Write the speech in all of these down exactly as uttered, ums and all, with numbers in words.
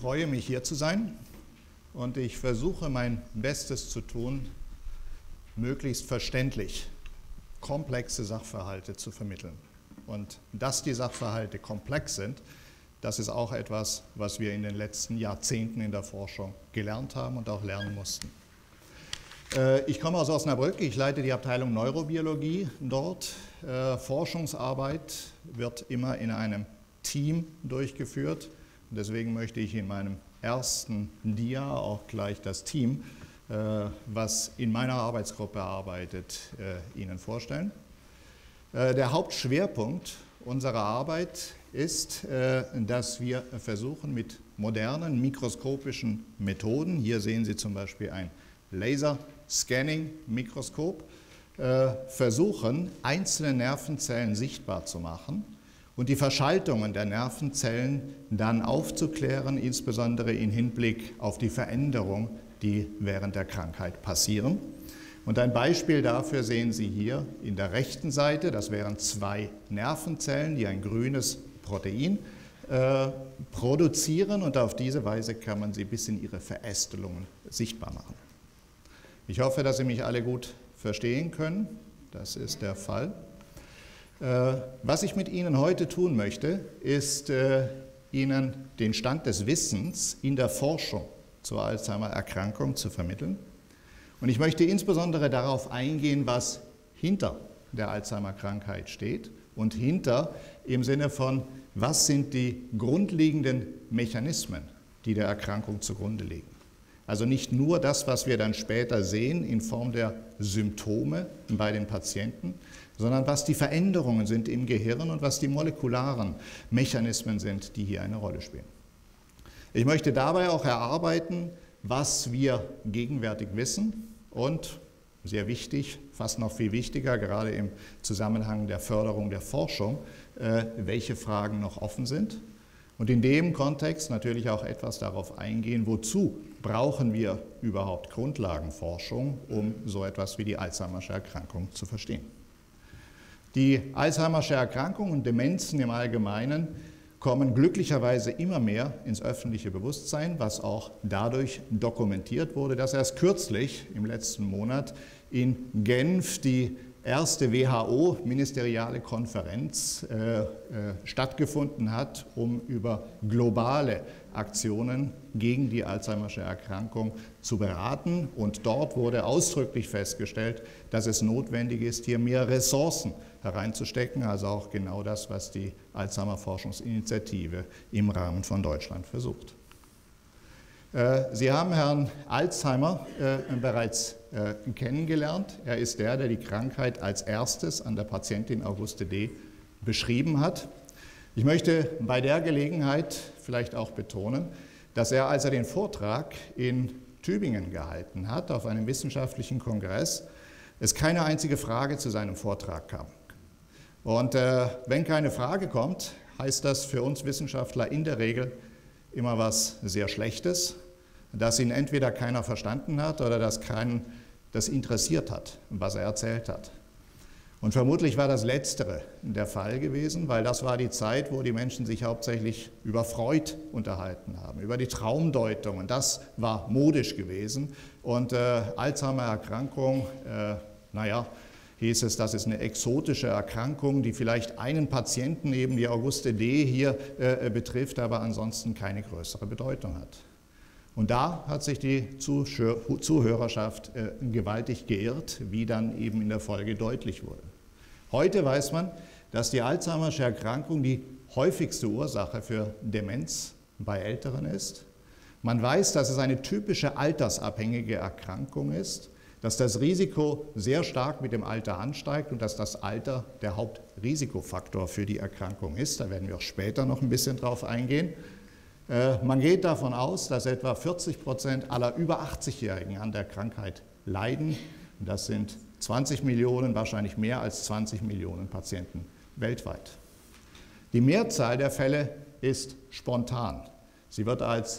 freue mich, hier zu sein und ich versuche mein Bestes zu tun, möglichst verständlich komplexe Sachverhalte zu vermitteln. Und dass die Sachverhalte komplex sind, das ist auch etwas, was wir in den letzten Jahrzehnten in der Forschung gelernt haben und auch lernen mussten. Ich komme aus Osnabrück, ich leite die Abteilung Neurobiologie dort. Forschungsarbeit wird immer in einem Team durchgeführt. Deswegen möchte ich in meinem ersten Dia auch gleich das Team, was in meiner Arbeitsgruppe arbeitet, Ihnen vorstellen. Der Hauptschwerpunkt unserer Arbeit ist, dass wir versuchen, mit modernen mikroskopischen Methoden, hier sehen Sie zum Beispiel ein Laser-Scanning-Mikroskop, versuchen, einzelne Nervenzellen sichtbar zu machen und die Verschaltungen der Nervenzellen dann aufzuklären, insbesondere im Hinblick auf die Veränderung, die während der Krankheit passieren. Und ein Beispiel dafür sehen Sie hier in der rechten Seite. Das wären zwei Nervenzellen, die ein grünes Protein äh, produzieren, und auf diese Weise kann man sie bis in ihre Verästelungen sichtbar machen. Ich hoffe, dass Sie mich alle gut verstehen können. Das ist der Fall. Äh, was ich mit Ihnen heute tun möchte, ist äh, Ihnen den Stand des Wissens in der Forschung zur Alzheimer-Erkrankung zu vermitteln. Und ich möchte insbesondere darauf eingehen, was hinter der Alzheimer-Krankheit steht und hinter im Sinne von, was sind die grundlegenden Mechanismen, die der Erkrankung zugrunde liegen. Also nicht nur das, was wir dann später sehen in Form der Symptome bei den Patienten, sondern was die Veränderungen sind im Gehirn und was die molekularen Mechanismen sind, die hier eine Rolle spielen. Ich möchte dabei auch erarbeiten, was wir gegenwärtig wissen und, sehr wichtig, fast noch viel wichtiger, gerade im Zusammenhang der Förderung der Forschung, äh, welche Fragen noch offen sind. Und in dem Kontext natürlich auch etwas darauf eingehen, wozu brauchen wir überhaupt Grundlagenforschung, um so etwas wie die Alzheimersche Erkrankung zu verstehen. Die Alzheimersche Erkrankung und Demenzen im Allgemeinen kommen glücklicherweise immer mehr ins öffentliche Bewusstsein, was auch dadurch dokumentiert wurde, dass erst kürzlich im letzten Monat in Genf die erste W H O-ministeriale Konferenz äh, äh, stattgefunden hat, um über globale Aktionen gegen die Alzheimersche Erkrankung zu beraten. Und dort wurde ausdrücklich festgestellt, dass es notwendig ist, hier mehr Ressourcen hereinzustecken, also auch genau das, was die Alzheimer-Forschungsinitiative im Rahmen von Deutschland versucht. Sie haben Herrn Alzheimer äh, bereits äh, kennengelernt. Er ist der, der die Krankheit als erstes an der Patientin Auguste D. beschrieben hat. Ich möchte bei der Gelegenheit vielleicht auch betonen, dass er, als er den Vortrag in Tübingen gehalten hat, auf einem wissenschaftlichen Kongress, es keine einzige Frage zu seinem Vortrag kam. Und äh, wenn keine Frage kommt, heißt das für uns Wissenschaftler in der Regel immer was sehr Schlechtes, dass ihn entweder keiner verstanden hat oder dass keinen das interessiert hat, was er erzählt hat. Und vermutlich war das Letztere der Fall gewesen, weil das war die Zeit, wo die Menschen sich hauptsächlich über Freud unterhalten haben, über die Traumdeutungen. Das war modisch gewesen. Und äh, Alzheimer-Erkrankung, äh, naja, hieß es, das ist eine exotische Erkrankung, die vielleicht einen Patienten, eben die Auguste D. hier äh, betrifft, aber ansonsten keine größere Bedeutung hat. Und da hat sich die Zuhörerschaft äh, gewaltig geirrt, wie dann eben in der Folge deutlich wurde. Heute weiß man, dass die Alzheimersche Erkrankung die häufigste Ursache für Demenz bei Älteren ist. Man weiß, dass es eine typische altersabhängige Erkrankung ist, dass das Risiko sehr stark mit dem Alter ansteigt und dass das Alter der Hauptrisikofaktor für die Erkrankung ist. Da werden wir auch später noch ein bisschen drauf eingehen. Man geht davon aus, dass etwa vierzig Prozent aller über achtzigjährigen an der Krankheit leiden. Das sind zwanzig Millionen, wahrscheinlich mehr als zwanzig Millionen Patienten weltweit. Die Mehrzahl der Fälle ist spontan. Sie wird als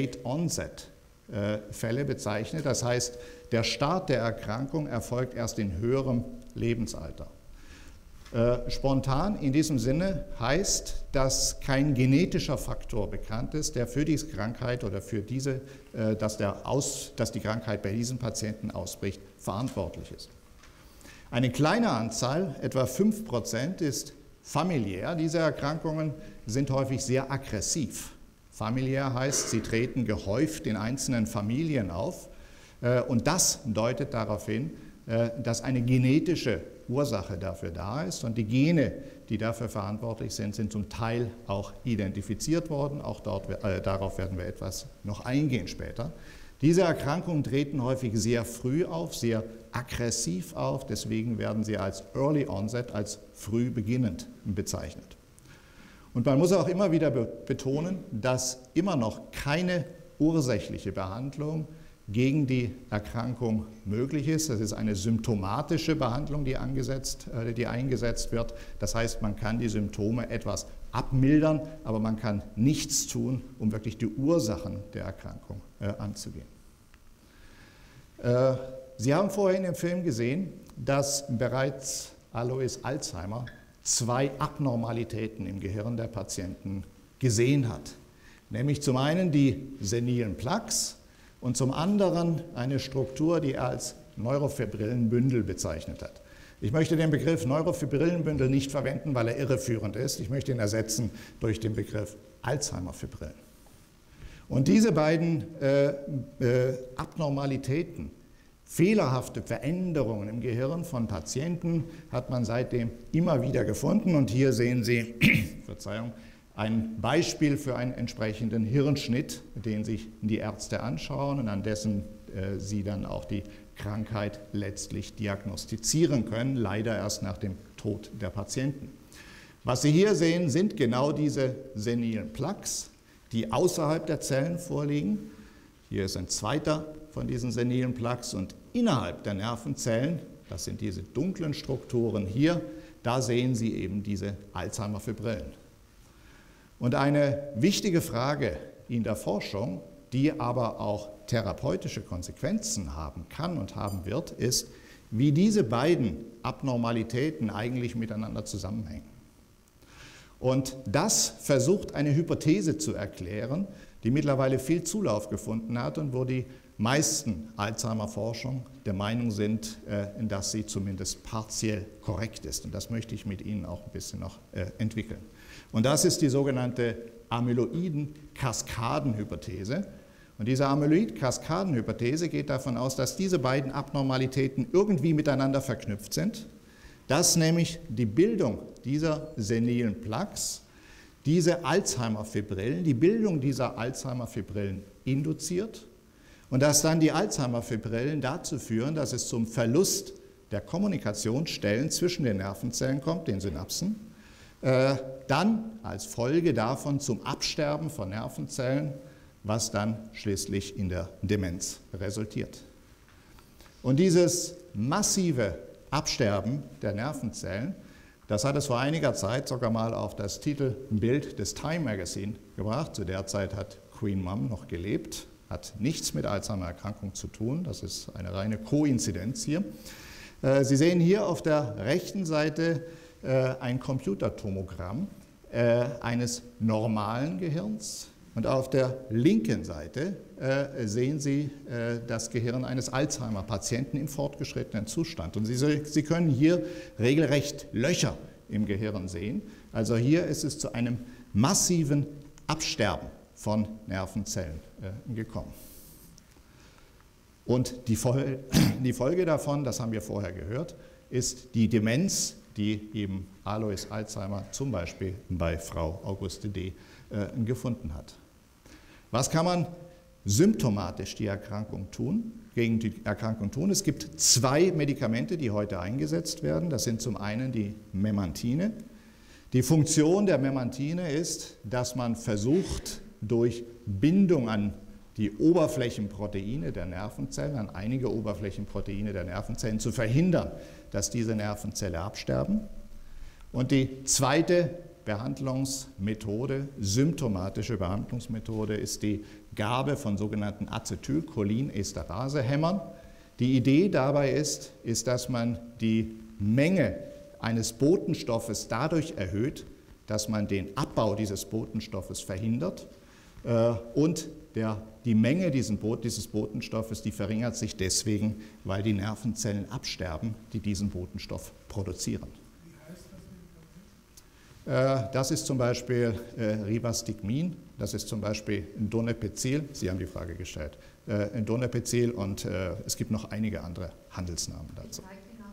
Late-Onset-Fälle bezeichnet. Das heißt, der Start der Erkrankung erfolgt erst in höherem Lebensalter. Äh, spontan in diesem Sinne heißt, dass kein genetischer Faktor bekannt ist, der für diese Krankheit oder für diese, äh, dass, der Aus, dass die Krankheit bei diesen Patienten ausbricht, verantwortlich ist. Eine kleine Anzahl, etwa fünf Prozent, ist familiär. Diese Erkrankungen sind häufig sehr aggressiv. Familiär heißt, sie treten gehäuft in einzelnen Familien auf. Äh, und das deutet darauf hin, äh, dass eine genetische Ursache dafür da ist und die Gene, die dafür verantwortlich sind, sind zum Teil auch identifiziert worden. Auch dort, äh, darauf werden wir etwas noch eingehen später. Diese Erkrankungen treten häufig sehr früh auf, sehr aggressiv auf, deswegen werden sie als Early Onset, als früh beginnend bezeichnet. Und man muss auch immer wieder betonen, dass immer noch keine ursächliche Behandlung gegen die Erkrankung möglich ist. Das ist eine symptomatische Behandlung, die, angesetzt, äh, die eingesetzt wird. Das heißt, man kann die Symptome etwas abmildern, aber man kann nichts tun, um wirklich die Ursachen der Erkrankung äh, anzugehen. Äh, Sie haben vorhin im Film gesehen, dass bereits Alois Alzheimer zwei Abnormalitäten im Gehirn der Patienten gesehen hat. Nämlich zum einen die senilen Plaques, und zum anderen eine Struktur, die er als Neurofibrillenbündel bezeichnet hat. Ich möchte den Begriff Neurofibrillenbündel nicht verwenden, weil er irreführend ist. Ich möchte ihn ersetzen durch den Begriff Alzheimer-Fibrillen. Und diese beiden äh, äh, Abnormalitäten, fehlerhafte Veränderungen im Gehirn von Patienten, hat man seitdem immer wieder gefunden. Und hier sehen Sie, Verzeihung, ein Beispiel für einen entsprechenden Hirnschnitt, den sich die Ärzte anschauen und an dessen äh, sie dann auch die Krankheit letztlich diagnostizieren können, leider erst nach dem Tod der Patienten. Was Sie hier sehen, sind genau diese senilen Plaques, die außerhalb der Zellen vorliegen. Hier ist ein zweiter von diesen senilen Plaques und innerhalb der Nervenzellen, das sind diese dunklen Strukturen hier, da sehen Sie eben diese Alzheimer-Fibrillen. Und eine wichtige Frage in der Forschung, die aber auch therapeutische Konsequenzen haben kann und haben wird, ist, wie diese beiden Abnormalitäten eigentlich miteinander zusammenhängen. Und das versucht eine Hypothese zu erklären, die mittlerweile viel Zulauf gefunden hat und wo die meisten Alzheimer-Forschung der Meinung sind, dass sie zumindest partiell korrekt ist. Und das möchte ich mit Ihnen auch ein bisschen noch entwickeln. Und das ist die sogenannte Amyloiden-Kaskaden-Hypothese. Und diese Amyloid-Kaskaden-Hypothese geht davon aus, dass diese beiden Abnormalitäten irgendwie miteinander verknüpft sind, dass nämlich die Bildung dieser senilen Plaques diese Alzheimer-Fibrillen, die Bildung dieser Alzheimer-Fibrillen induziert und dass dann die Alzheimer-Fibrillen dazu führen, dass es zum Verlust der Kommunikationsstellen zwischen den Nervenzellen kommt, den Synapsen, äh, dann als Folge davon zum Absterben von Nervenzellen, was dann schließlich in der Demenz resultiert. Und dieses massive Absterben der Nervenzellen, das hat es vor einiger Zeit sogar mal auf das Titelbild des Time Magazine gebracht. Zu der Zeit hat Queen Mum noch gelebt, hat nichts mit Alzheimer-Erkrankung zu tun, das ist eine reine Koinzidenz hier. Sie sehen hier auf der rechten Seite ein Computertomogramm eines normalen Gehirns und auf der linken Seite sehen Sie das Gehirn eines Alzheimer-Patienten im fortgeschrittenen Zustand. Und Sie, Sie können hier regelrecht Löcher im Gehirn sehen. Also hier ist es zu einem massiven Absterben von Nervenzellen gekommen. Und die Folge, die Folge davon, das haben wir vorher gehört, ist die Demenz, die eben Alois Alzheimer zum Beispiel bei Frau Auguste D. Äh, gefunden hat. Was kann man symptomatisch die Erkrankung tun, gegen die Erkrankung tun? Es gibt zwei Medikamente, die heute eingesetzt werden. Das sind zum einen die Memantine. Die Funktion der Memantine ist, dass man versucht, durch Bindung an die Oberflächenproteine der Nervenzellen, an einige Oberflächenproteine der Nervenzellen zu verhindern, dass diese Nervenzellen absterben. Und die zweite Behandlungsmethode, symptomatische Behandlungsmethode, ist die Gabe von sogenannten Acetylcholinesterase-Hämmern. Die Idee dabei ist, ist, dass man die Menge eines Botenstoffes dadurch erhöht, dass man den Abbau dieses Botenstoffes verhindert äh, und der, die Menge diesen Bot, dieses Botenstoffes, die verringert sich deswegen, weil die Nervenzellen absterben, die diesen Botenstoff produzieren. Wie heißt das? Äh, das ist zum Beispiel äh, Rivastigmin, das ist zum Beispiel Donepezil, Sie haben die Frage gestellt, äh, Donepezil und äh, es gibt noch einige andere Handelsnamen dazu.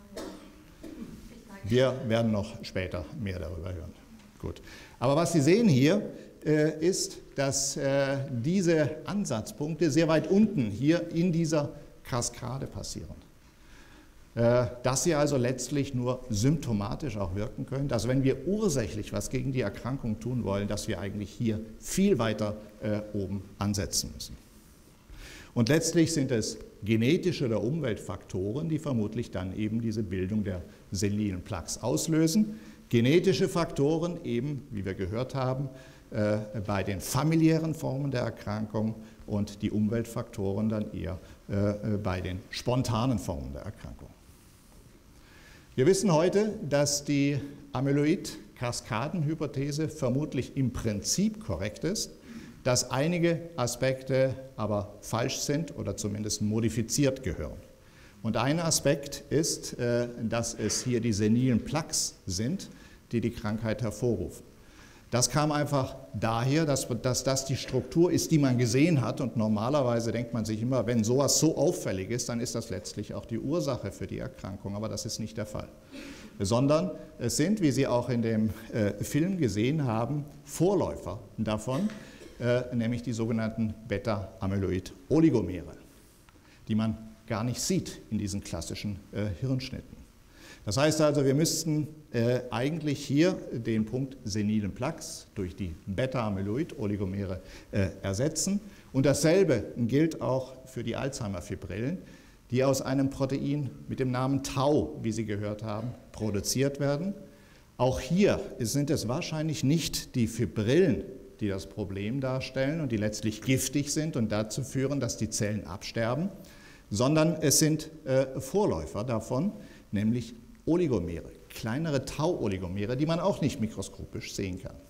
Wir werden noch später mehr darüber hören. Gut. Aber was Sie sehen hier, äh, ist, dass äh, diese Ansatzpunkte sehr weit unten hier in dieser Kaskade passieren. Äh, dass sie also letztlich nur symptomatisch auch wirken können, dass wenn wir ursächlich was gegen die Erkrankung tun wollen, dass wir eigentlich hier viel weiter äh, oben ansetzen müssen. Und letztlich sind es genetische oder Umweltfaktoren, die vermutlich dann eben diese Bildung der senilen Plaques auslösen. Genetische Faktoren eben, wie wir gehört haben, äh, bei den familiären Formen der Erkrankung und die Umweltfaktoren dann eher äh, bei den spontanen Formen der Erkrankung. Wir wissen heute, dass die Amyloid-Kaskadenhypothese vermutlich im Prinzip korrekt ist, dass einige Aspekte aber falsch sind oder zumindest modifiziert gehören. Und ein Aspekt ist, dass es hier die senilen Plaques sind, die die Krankheit hervorrufen. Das kam einfach daher, dass, dass das die Struktur ist, die man gesehen hat. Und normalerweise denkt man sich immer, wenn sowas so auffällig ist, dann ist das letztlich auch die Ursache für die Erkrankung. Aber das ist nicht der Fall. Sondern es sind, wie Sie auch in dem äh, Film gesehen haben, Vorläufer davon, äh, nämlich die sogenannten Beta-Amyloid-Oligomere, die man gar nicht sieht in diesen klassischen äh, Hirnschnitten. Das heißt also, wir müssten äh, eigentlich hier den Punkt senilen Plaques durch die Beta-Amyloid-Oligomere äh, ersetzen. Und dasselbe gilt auch für die Alzheimer-Fibrillen, die aus einem Protein mit dem Namen Tau, wie Sie gehört haben, produziert werden. Auch hier sind es wahrscheinlich nicht die Fibrillen, die das Problem darstellen und die letztlich giftig sind und dazu führen, dass die Zellen absterben, sondern es sind äh, Vorläufer davon, nämlich Oligomere, kleinere Tau-Oligomere, die man auch nicht mikroskopisch sehen kann.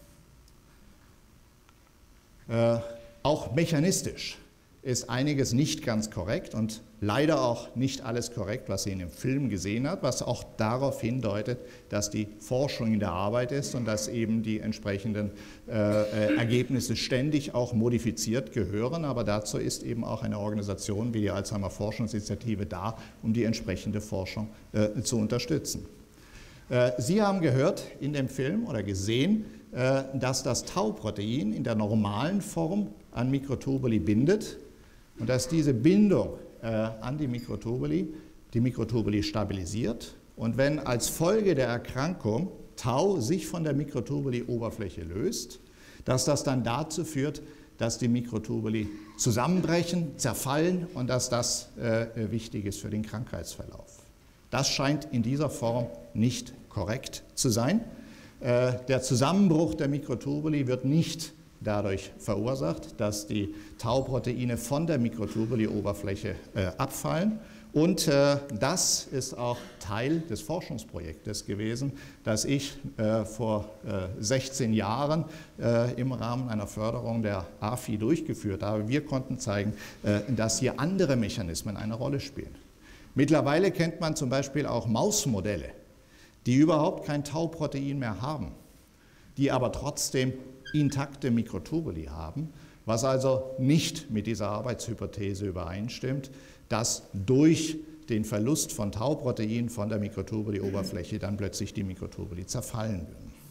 Äh, auch mechanistisch ist einiges nicht ganz korrekt und leider auch nicht alles korrekt, was Sie in dem Film gesehen haben, was auch darauf hindeutet, dass die Forschung in der Arbeit ist und dass eben die entsprechenden äh, Ergebnisse ständig auch modifiziert gehören. Aber dazu ist eben auch eine Organisation wie die Alzheimer Forschungsinitiative da, um die entsprechende Forschung äh, zu unterstützen. Äh, Sie haben gehört in dem Film oder gesehen, äh, dass das Tau-Protein in der normalen Form an Mikrotubuli bindet und dass diese Bindung äh, an die Mikrotubuli die Mikrotubuli stabilisiert. Und wenn als Folge der Erkrankung Tau sich von der Mikrotubuli-Oberfläche löst, dass das dann dazu führt, dass die Mikrotubuli zusammenbrechen, zerfallen und dass das äh, wichtig ist für den Krankheitsverlauf. Das scheint in dieser Form nicht korrekt zu sein. Äh, der Zusammenbruch der Mikrotubuli wird nicht dadurch verursacht, dass die Tau-Proteine von der Mikrotubuli-Oberfläche äh, abfallen. Und äh, das ist auch Teil des Forschungsprojektes gewesen, das ich äh, vor äh, sechzehn Jahren äh, im Rahmen einer Förderung der A F I durchgeführt habe. Wir konnten zeigen, äh, dass hier andere Mechanismen eine Rolle spielen. Mittlerweile kennt man zum Beispiel auch Mausmodelle, die überhaupt kein Tau-Protein mehr haben, die aber trotzdem intakte Mikrotubuli haben, was also nicht mit dieser Arbeitshypothese übereinstimmt, dass durch den Verlust von Tau-Protein von der Mikrotubuli-Oberfläche dann plötzlich die Mikrotubuli zerfallen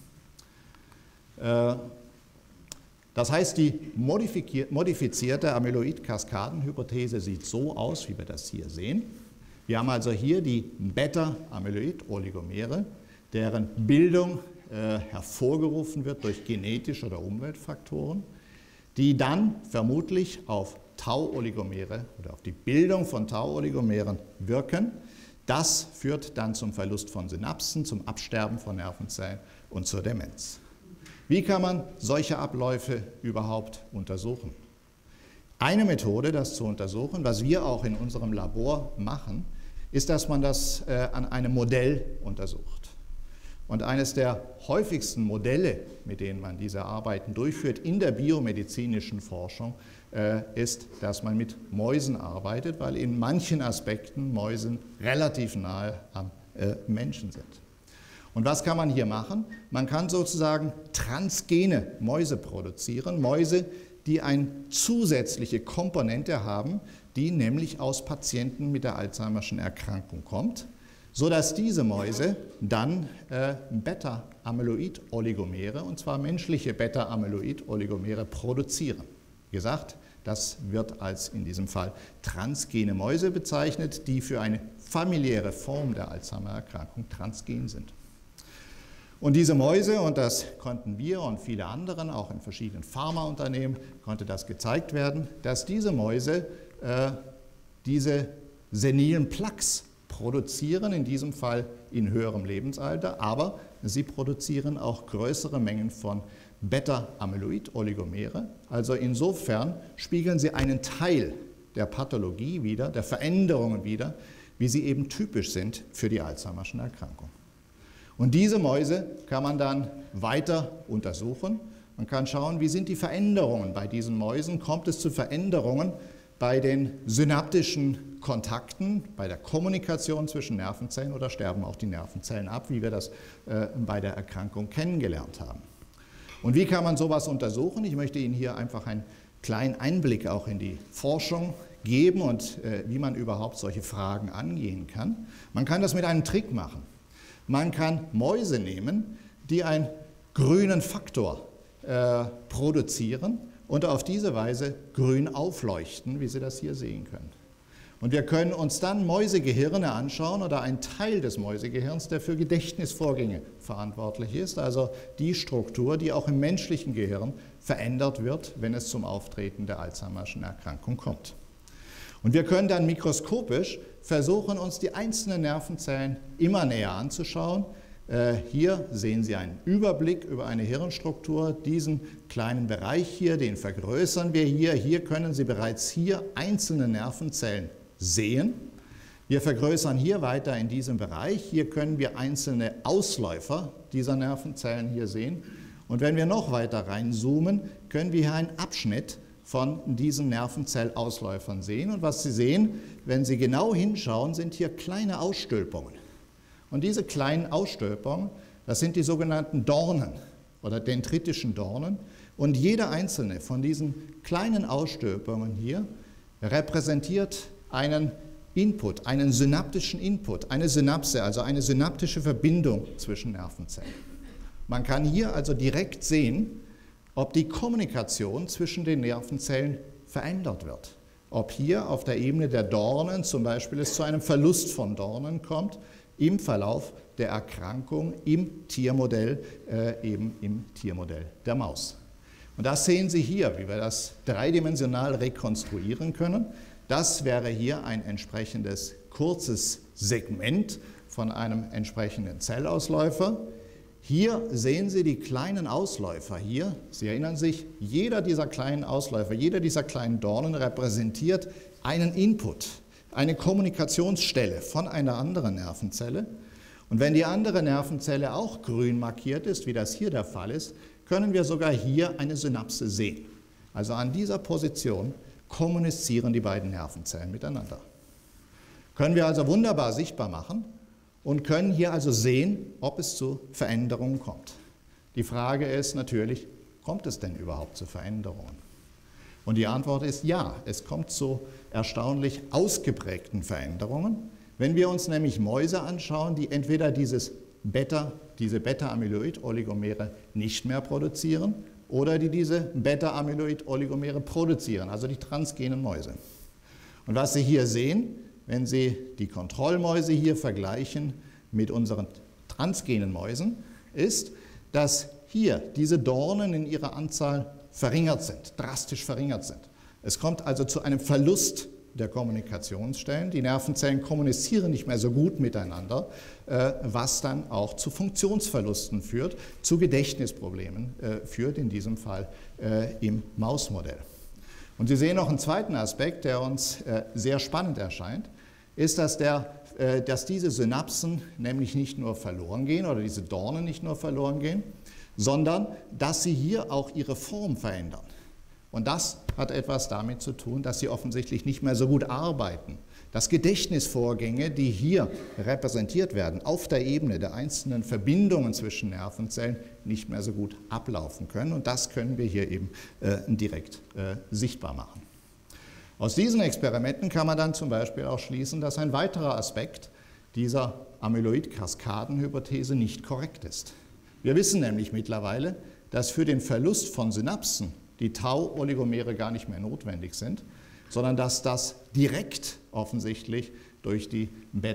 würden. Das heißt, die modifizierte Amyloid-Kaskadenhypothese sieht so aus, wie wir das hier sehen. Wir haben also hier die Beta-Amyloid-Oligomere, deren Bildung äh, hervorgerufen wird durch genetische oder Umweltfaktoren, die dann vermutlich auf Tau-Oligomere oder auf die Bildung von Tau-Oligomeren wirken. Das führt dann zum Verlust von Synapsen, zum Absterben von Nervenzellen und zur Demenz. Wie kann man solche Abläufe überhaupt untersuchen? Eine Methode, das zu untersuchen, was wir auch in unserem Labor machen, ist, dass man das äh, an einem Modell untersucht. Und eines der häufigsten Modelle, mit denen man diese Arbeiten durchführt in der biomedizinischen Forschung, äh, ist, dass man mit Mäusen arbeitet, weil in manchen Aspekten Mäusen relativ nahe am äh, Menschen sind. Und was kann man hier machen? Man kann sozusagen transgene Mäuse produzieren, Mäuse, die eine zusätzliche Komponente haben, die nämlich aus Patienten mit der Alzheimerschen Erkrankung kommt, sodass diese Mäuse dann äh, Beta-Amyloid-Oligomere, und zwar menschliche Beta-Amyloid-Oligomere, produzieren. Wie gesagt, das wird als in diesem Fall transgene Mäuse bezeichnet, die für eine familiäre Form der Alzheimer-Erkrankung transgen sind. Und diese Mäuse, und das konnten wir und viele andere, auch in verschiedenen Pharmaunternehmen, konnte das gezeigt werden, dass diese Mäuse äh, diese senilen Plaques produzieren, in diesem Fall in höherem Lebensalter, aber sie produzieren auch größere Mengen von Beta-Amyloid-Oligomere. Also insofern spiegeln sie einen Teil der Pathologie wider, der Veränderungen wider, wie sie eben typisch sind für die Alzheimerschen Erkrankung. Und diese Mäuse kann man dann weiter untersuchen. Man kann schauen, wie sind die Veränderungen bei diesen Mäusen. Kommt es zu Veränderungen bei den synaptischen Kontakten, bei der Kommunikation zwischen Nervenzellen, oder sterben auch die Nervenzellen ab, wie wir das äh, bei der Erkrankung kennengelernt haben. Und wie kann man sowas untersuchen? Ich möchte Ihnen hier einfach einen kleinen Einblick auch in die Forschung geben und äh, wie man überhaupt solche Fragen angehen kann. Man kann das mit einem Trick machen. Man kann Mäuse nehmen, die einen grünen Faktor äh, produzieren und auf diese Weise grün aufleuchten, wie Sie das hier sehen können. Und wir können uns dann Mäusegehirne anschauen oder einen Teil des Mäusegehirns, der für Gedächtnisvorgänge verantwortlich ist, also die Struktur, die auch im menschlichen Gehirn verändert wird, wenn es zum Auftreten der Alzheimerschen Erkrankung kommt. Und wir können dann mikroskopisch versuchen, uns die einzelnen Nervenzellen immer näher anzuschauen. Hier sehen Sie einen Überblick über eine Hirnstruktur. Diesen kleinen Bereich hier, den vergrößern wir hier. Hier können Sie bereits hier einzelne Nervenzellen sehen. Wir vergrößern hier weiter in diesem Bereich. Hier können wir einzelne Ausläufer dieser Nervenzellen hier sehen. Und wenn wir noch weiter reinzoomen, können wir hier einen Abschnitt von diesen Nervenzellausläufern sehen. Und was Sie sehen, wenn Sie genau hinschauen, sind hier kleine Ausstülpungen. Und diese kleinen Ausstülpungen, das sind die sogenannten Dornen oder dendritischen Dornen. Und jede einzelne von diesen kleinen Ausstülpungen hier repräsentiert einen Input, einen synaptischen Input, eine Synapse, also eine synaptische Verbindung zwischen Nervenzellen. Man kann hier also direkt sehen, ob die Kommunikation zwischen den Nervenzellen verändert wird. Ob hier auf der Ebene der Dornen zum Beispiel es zu einem Verlust von Dornen kommt, im Verlauf der Erkrankung im Tiermodell, äh, eben im Tiermodell der Maus. Und das sehen Sie hier, wie wir das dreidimensional rekonstruieren können. Das wäre hier ein entsprechendes kurzes Segment von einem entsprechenden Zellausläufer. Hier sehen Sie die kleinen Ausläufer hier. Sie erinnern sich, jeder dieser kleinen Ausläufer, jeder dieser kleinen Dornen repräsentiert einen Input, eine Kommunikationsstelle von einer anderen Nervenzelle. Und wenn die andere Nervenzelle auch grün markiert ist, wie das hier der Fall ist, können wir sogar hier eine Synapse sehen. Also an dieser Position kommunizieren die beiden Nervenzellen miteinander. Können wir also wunderbar sichtbar machen und können hier also sehen, ob es zu Veränderungen kommt. Die Frage ist natürlich, kommt es denn überhaupt zu Veränderungen? Und die Antwort ist ja, es kommt zu erstaunlich ausgeprägten Veränderungen. Wenn wir uns nämlich Mäuse anschauen, die entweder dieses Beta, diese Beta-Amyloid-Oligomere nicht mehr produzieren oder die diese Beta-Amyloid-Oligomere produzieren, also die transgenen Mäuse. Und was Sie hier sehen, wenn Sie die Kontrollmäuse hier vergleichen mit unseren transgenen Mäusen, ist, dass hier diese Dornen in ihrer Anzahl verringert sind, drastisch verringert sind. Es kommt also zu einem Verlust der Kommunikationsstellen. Die Nervenzellen kommunizieren nicht mehr so gut miteinander, was dann auch zu Funktionsverlusten führt, zu Gedächtnisproblemen führt, in diesem Fall im Mausmodell. Und Sie sehen noch einen zweiten Aspekt, der uns sehr spannend erscheint, ist, dass der dass diese Synapsen nämlich nicht nur verloren gehen oder diese Dornen nicht nur verloren gehen, sondern dass sie hier auch ihre Form verändern. Und das hat etwas damit zu tun, dass sie offensichtlich nicht mehr so gut arbeiten. Dass Gedächtnisvorgänge, die hier repräsentiert werden, auf der Ebene der einzelnen Verbindungen zwischen Nervenzellen nicht mehr so gut ablaufen können. Und das können wir hier eben äh, direkt äh, sichtbar machen. Aus diesen Experimenten kann man dann zum Beispiel auch schließen, dass ein weiterer Aspekt dieser Amyloid-Kaskaden-Hypothese nicht korrekt ist. Wir wissen nämlich mittlerweile, dass für den Verlust von Synapsen die Tau-Oligomere gar nicht mehr notwendig sind, sondern dass das direkt offensichtlich durch die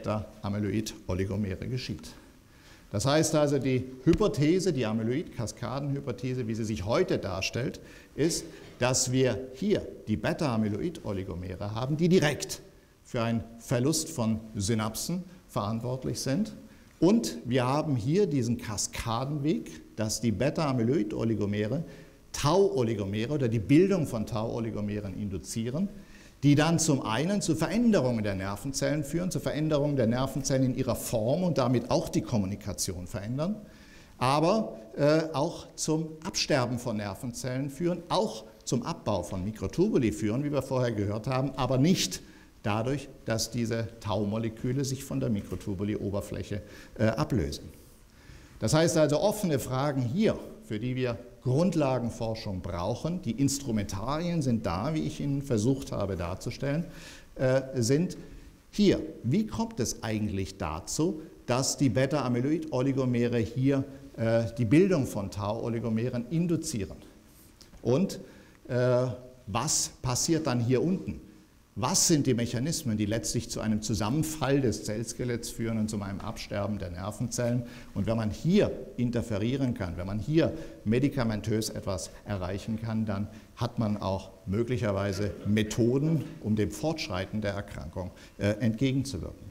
Beta-Amyloid-Oligomere geschieht. Das heißt also, die Hypothese, die Amyloid-Kaskaden-Hypothese, wie sie sich heute darstellt, ist, dass wir hier die Beta-Amyloid-Oligomere haben, die direkt für einen Verlust von Synapsen verantwortlich sind. Und wir haben hier diesen Kaskadenweg, dass die Beta-Amyloid-Oligomere Tau-Oligomere oder die Bildung von Tau-Oligomeren induzieren, die dann zum einen zu Veränderungen der Nervenzellen führen, zu Veränderungen der Nervenzellen in ihrer Form und damit auch die Kommunikation verändern, aber äh, auch zum Absterben von Nervenzellen führen, auch zum Abbau von Mikrotubuli führen, wie wir vorher gehört haben, aber nicht dadurch, dass diese Tau-Moleküle sich von der Mikrotubuli-Oberfläche äh, ablösen. Das heißt also, offene Fragen hier, für die wir Grundlagenforschung brauchen, die Instrumentarien sind da, wie ich Ihnen versucht habe darzustellen, äh, sind hier. Wie kommt es eigentlich dazu, dass die Beta-Amyloid-Oligomere hier äh, die Bildung von Tau-Oligomeren induzieren? Und äh, was passiert dann hier unten? Was sind die Mechanismen, die letztlich zu einem Zusammenfall des Zellskeletts führen und zu einem Absterben der Nervenzellen? Und wenn man hier interferieren kann, wenn man hier medikamentös etwas erreichen kann, dann hat man auch möglicherweise Methoden, um dem Fortschreiten der Erkrankung äh, entgegenzuwirken.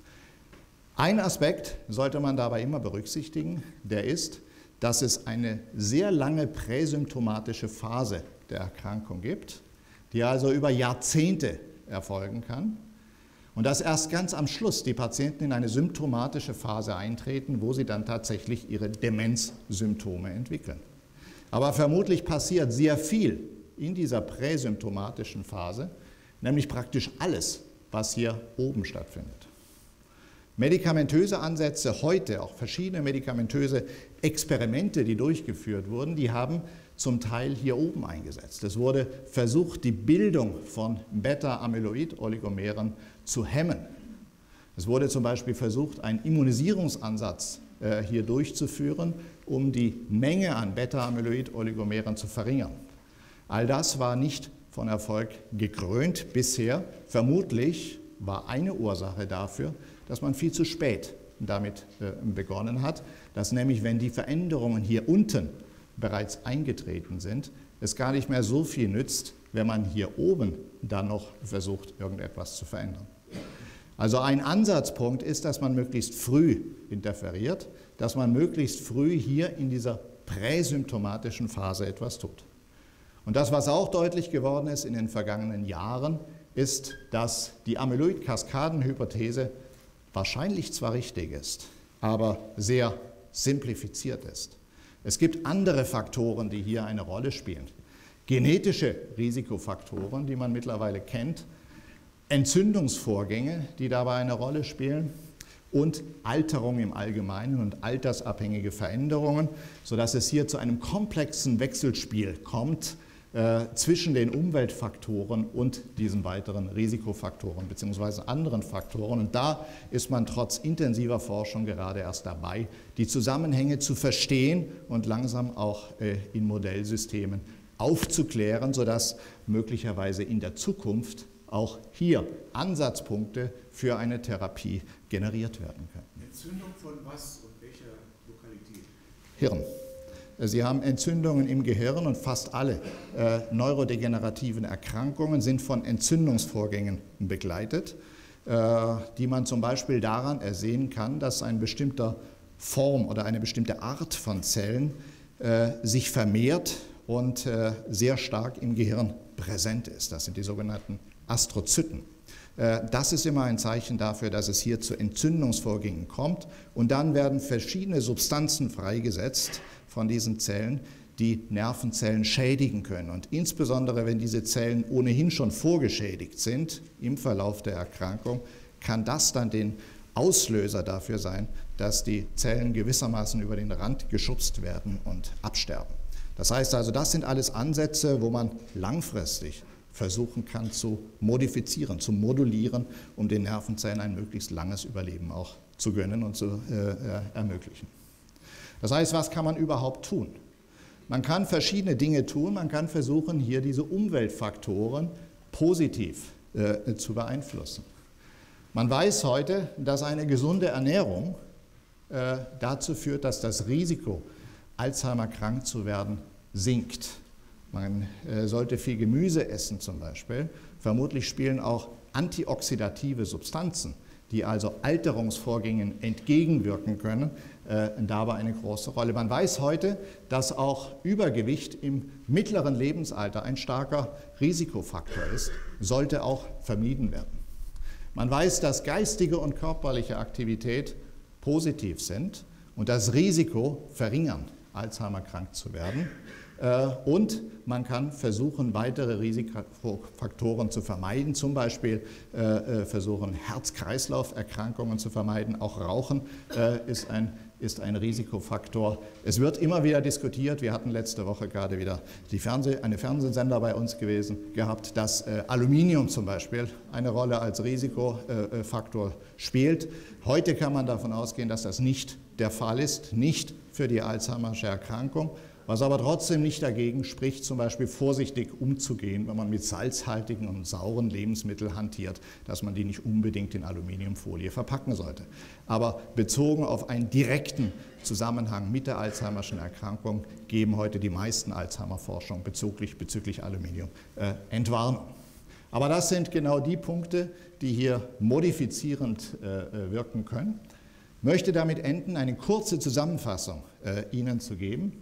Ein Aspekt sollte man dabei immer berücksichtigen, der ist, dass es eine sehr lange präsymptomatische Phase der Erkrankung gibt, die also über Jahrzehnte erfolgen kann und dass erst ganz am Schluss die Patienten in eine symptomatische Phase eintreten, wo sie dann tatsächlich ihre Demenzsymptome entwickeln. Aber vermutlich passiert sehr viel in dieser präsymptomatischen Phase, nämlich praktisch alles, was hier oben stattfindet. Medikamentöse Ansätze heute, auch verschiedene medikamentöse Experimente, die durchgeführt wurden, die haben zum Teil hier oben eingesetzt. Es wurde versucht, die Bildung von Beta-Amyloid-Oligomeren zu hemmen. Es wurde zum Beispiel versucht, einen Immunisierungsansatz äh, hier durchzuführen, um die Menge an Beta-Amyloid-Oligomeren zu verringern. All das war nicht von Erfolg gekrönt bisher. Vermutlich war eine Ursache dafür, dass man viel zu spät damit äh, begonnen hat, dass nämlich, wenn die Veränderungen hier unten bereits eingetreten sind, es gar nicht mehr so viel nützt, wenn man hier oben dann noch versucht, irgendetwas zu verändern. Also ein Ansatzpunkt ist, dass man möglichst früh interferiert, dass man möglichst früh hier in dieser präsymptomatischen Phase etwas tut. Und das, was auch deutlich geworden ist in den vergangenen Jahren, ist, dass die Amyloid-Kaskaden-Hypothese wahrscheinlich zwar richtig ist, aber sehr simplifiziert ist. Es gibt andere Faktoren, die hier eine Rolle spielen. Genetische Risikofaktoren, die man mittlerweile kennt, Entzündungsvorgänge, die dabei eine Rolle spielen und Alterung im Allgemeinen und altersabhängige Veränderungen, sodass es hier zu einem komplexen Wechselspiel kommt äh, zwischen den Umweltfaktoren und diesen weiteren Risikofaktoren bzw. anderen Faktoren. Und da ist man trotz intensiver Forschung gerade erst dabei, die Zusammenhänge zu verstehen und langsam auch äh, in Modellsystemen aufzuklären, sodass möglicherweise in der Zukunft auch hier Ansatzpunkte für eine Therapie generiert werden können. Entzündung von was und welcher Lokalität? Hirn. Sie haben Entzündungen im Gehirn und fast alle äh, neurodegenerativen Erkrankungen sind von Entzündungsvorgängen begleitet, äh, die man zum Beispiel daran ersehen kann, dass eine bestimmte Form oder eine bestimmte Art von Zellen äh, sich vermehrt und äh, sehr stark im Gehirn präsent ist. Das sind die sogenannten Astrozyten. Das ist immer ein Zeichen dafür, dass es hier zu Entzündungsvorgängen kommt. Und dann werden verschiedene Substanzen freigesetzt von diesen Zellen, die Nervenzellen schädigen können. Und insbesondere, wenn diese Zellen ohnehin schon vorgeschädigt sind im Verlauf der Erkrankung, kann das dann den Auslöser dafür sein, dass die Zellen gewissermaßen über den Rand geschubst werden und absterben. Das heißt also, das sind alles Ansätze, wo man langfristig versuchen kann zu modifizieren, zu modulieren, um den Nervenzellen ein möglichst langes Überleben auch zu gönnen und zu äh, ermöglichen. Das heißt, was kann man überhaupt tun? Man kann verschiedene Dinge tun, man kann versuchen, hier diese Umweltfaktoren positiv äh, zu beeinflussen. Man weiß heute, dass eine gesunde Ernährung äh, dazu führt, dass das Risiko, Alzheimer krank zu werden, sinkt. Man äh, sollte viel Gemüse essen zum Beispiel. Vermutlich spielen auch antioxidative Substanzen, die also Alterungsvorgängen entgegenwirken können, äh, dabei eine große Rolle. Man weiß heute, dass auch Übergewicht im mittleren Lebensalter ein starker Risikofaktor ist, sollte auch vermieden werden. Man weiß, dass geistige und körperliche Aktivität positiv sind und das Risiko verringern, Alzheimer krank zu werden. Und man kann versuchen, weitere Risikofaktoren zu vermeiden, zum Beispiel versuchen, Herz-Kreislauf-Erkrankungen zu vermeiden. Auch Rauchen ist ein, ist ein Risikofaktor. Es wird immer wieder diskutiert, wir hatten letzte Woche gerade wieder die Fernseh-, eine Fernsehsender bei uns gewesen, gehabt, dass Aluminium zum Beispiel eine Rolle als Risikofaktor spielt. Heute kann man davon ausgehen, dass das nicht der Fall ist, nicht für die Alzheimersche Erkrankung. Was aber trotzdem nicht dagegen spricht, zum Beispiel vorsichtig umzugehen, wenn man mit salzhaltigen und sauren Lebensmitteln hantiert, dass man die nicht unbedingt in Aluminiumfolie verpacken sollte. Aber bezogen auf einen direkten Zusammenhang mit der Alzheimerschen Erkrankung geben heute die meisten Alzheimer-Forschungen bezüglich, bezüglich Aluminium äh, Entwarnung. Aber das sind genau die Punkte, die hier modifizierend äh, wirken können. Ich möchte damit enden, eine kurze Zusammenfassung äh, Ihnen zu geben.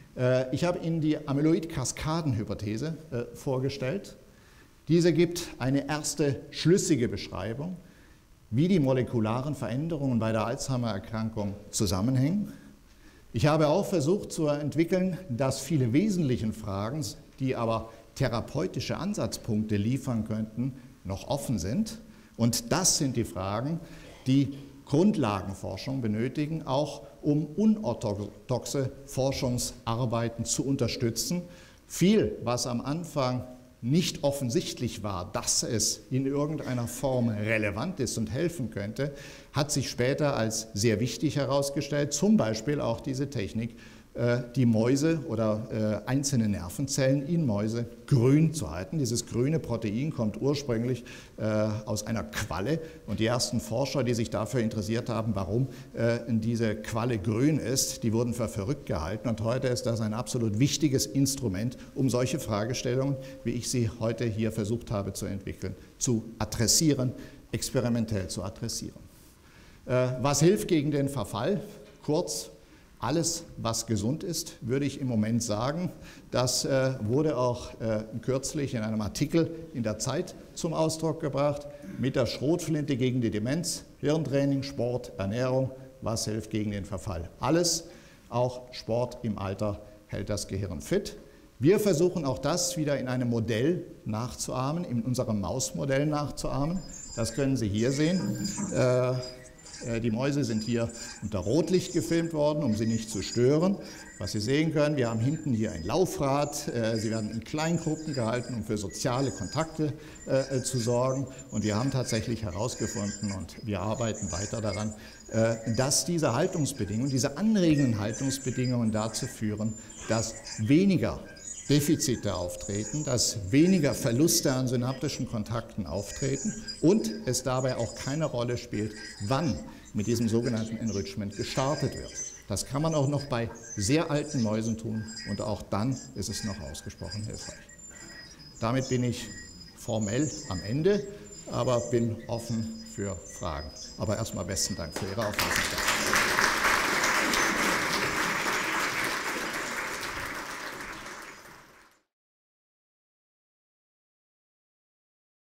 Ich habe Ihnen die Amyloid-Kaskaden-Hypothese äh, vorgestellt. Diese gibt eine erste schlüssige Beschreibung, wie die molekularen Veränderungen bei der Alzheimer-Erkrankung zusammenhängen. Ich habe auch versucht zu entwickeln, dass viele wesentliche Fragen, die aber therapeutische Ansatzpunkte liefern könnten, noch offen sind. Und das sind die Fragen, die Grundlagenforschung benötigen, auch um unorthodoxe Forschungsarbeiten zu unterstützen. Viel, was am Anfang nicht offensichtlich war, dass es in irgendeiner Form relevant ist und helfen könnte, hat sich später als sehr wichtig herausgestellt, zum Beispiel auch diese Technik, die Mäuse oder einzelne Nervenzellen in Mäuse grün zu halten. Dieses grüne Protein kommt ursprünglich aus einer Qualle und die ersten Forscher, die sich dafür interessiert haben, warum diese Qualle grün ist, die wurden für verrückt gehalten und heute ist das ein absolut wichtiges Instrument, um solche Fragestellungen, wie ich sie heute hier versucht habe zu entwickeln, zu adressieren, experimentell zu adressieren. Was hilft gegen den Verfall? Kurz: Alles, was gesund ist, würde ich im Moment sagen. Das äh, wurde auch äh, kürzlich in einem Artikel in der Zeit zum Ausdruck gebracht. Mit der Schrotflinte gegen die Demenz, Hirntraining, Sport, Ernährung, was hilft gegen den Verfall? Alles, auch Sport im Alter hält das Gehirn fit. Wir versuchen auch das wieder in einem Modell nachzuahmen, in unserem Mausmodell nachzuahmen. Das können Sie hier sehen. Äh, Die Mäuse sind hier unter Rotlicht gefilmt worden, um sie nicht zu stören. Was Sie sehen können, wir haben hinten hier ein Laufrad. Sie werden in Kleingruppen gehalten, um für soziale Kontakte äh, zu sorgen. Und wir haben tatsächlich herausgefunden, und wir arbeiten weiter daran, äh, dass diese Haltungsbedingungen, diese anregenden Haltungsbedingungen dazu führen, dass weniger Defizite auftreten, dass weniger Verluste an synaptischen Kontakten auftreten und es dabei auch keine Rolle spielt, wann mit diesem sogenannten Enrichment gestartet wird. Das kann man auch noch bei sehr alten Mäusen tun und auch dann ist es noch ausgesprochen hilfreich. Damit bin ich formell am Ende, aber bin offen für Fragen. Aber erstmal besten Dank für Ihre Aufmerksamkeit.